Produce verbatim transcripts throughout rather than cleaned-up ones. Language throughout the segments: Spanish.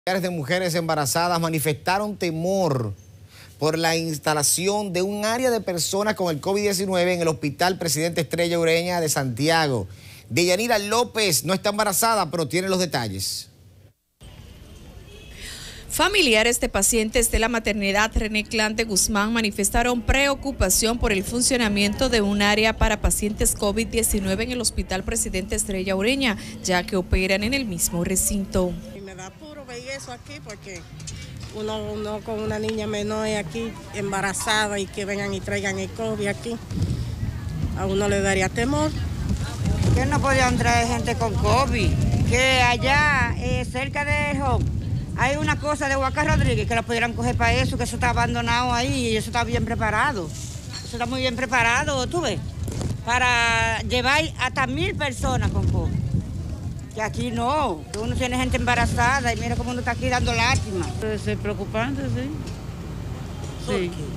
Familiares de mujeres embarazadas manifestaron temor por la instalación de un área de personas con el COVID diecinueve en el Hospital Presidente Estrella Ureña de Santiago. Deyanira López no está embarazada, pero tiene los detalles. Familiares de pacientes de la maternidad René Clan de Guzmán manifestaron preocupación por el funcionamiento de un área para pacientes COVID diecinueve en el Hospital Presidente Estrella Ureña, ya que operan en el mismo recinto. Y me da puro ver eso aquí porque uno, uno con una niña menor aquí embarazada y que vengan y traigan el COVID aquí, a uno le daría temor. Que no podían traer gente con COVID, que allá eh, cerca de Home hay una cosa de Huaca Rodríguez que la pudieran coger para eso, que eso está abandonado ahí y eso está bien preparado. Eso está muy bien preparado, tú ves, para llevar hasta mil personas con COVID. Que aquí no, que uno tiene gente embarazada y mira cómo uno está aquí dando lástima. Es preocupante, sí. ¿Por Sí. qué?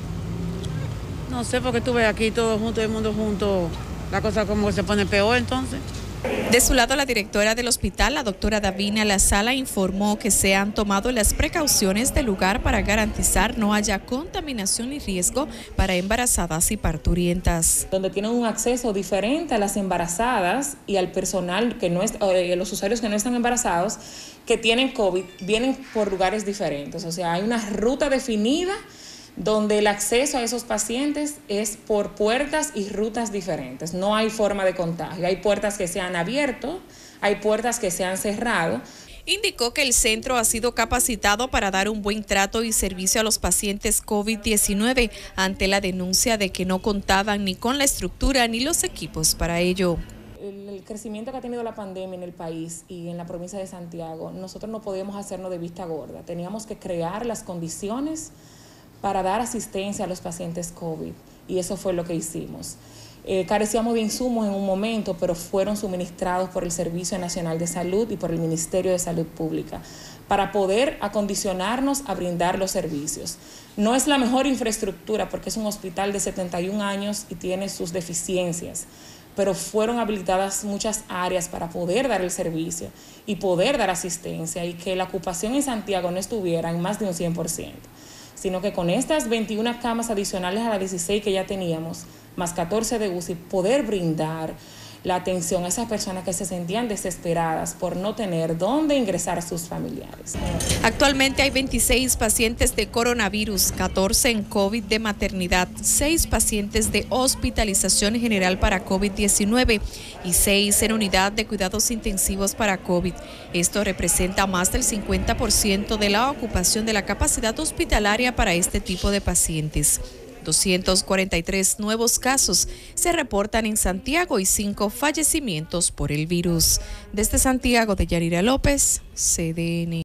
No sé, porque tú ves aquí todo junto, todo el mundo junto, la cosa como que se pone peor entonces. De su lado, la directora del hospital, la doctora Davina La Sala, informó que se han tomado las precauciones del lugar para garantizar no haya contaminación ni riesgo para embarazadas y parturientas. Donde tienen un acceso diferente a las embarazadas y al personal, que no es, eh, los usuarios que no están embarazados, que tienen COVID, vienen por lugares diferentes. O sea, hay una ruta definida donde el acceso a esos pacientes es por puertas y rutas diferentes. No hay forma de contagio. Hay puertas que se han abierto, hay puertas que se han cerrado. Indicó que el centro ha sido capacitado para dar un buen trato y servicio a los pacientes COVID diecinueve ante la denuncia de que no contaban ni con la estructura ni los equipos para ello. El crecimiento que ha tenido la pandemia en el país y en la provincia de Santiago, nosotros no podíamos hacernos de vista gorda. Teníamos que crear las condiciones para dar asistencia a los pacientes COVID, y eso fue lo que hicimos. Eh, carecíamos de insumos en un momento, pero fueron suministrados por el Servicio Nacional de Salud y por el Ministerio de Salud Pública para poder acondicionarnos a brindar los servicios. No es la mejor infraestructura porque es un hospital de setenta y un años y tiene sus deficiencias, pero fueron habilitadas muchas áreas para poder dar el servicio y poder dar asistencia, y que la ocupación en Santiago no estuviera en más de un cien por ciento. Sino que con estas veintiuna camas adicionales a las dieciséis que ya teníamos, más catorce de U C I, poder brindar la atención a esas personas que se sentían desesperadas por no tener dónde ingresar a sus familiares. Actualmente hay veintiséis pacientes de coronavirus, catorce en COVID de maternidad, seis pacientes de hospitalización general para COVID diecinueve y seis en unidad de cuidados intensivos para COVID. Esto representa más del cincuenta por ciento de la ocupación de la capacidad hospitalaria para este tipo de pacientes. doscientos cuarenta y tres nuevos casos se reportan en Santiago y cinco fallecimientos por el virus. Desde Santiago, Deyanira López, C D N.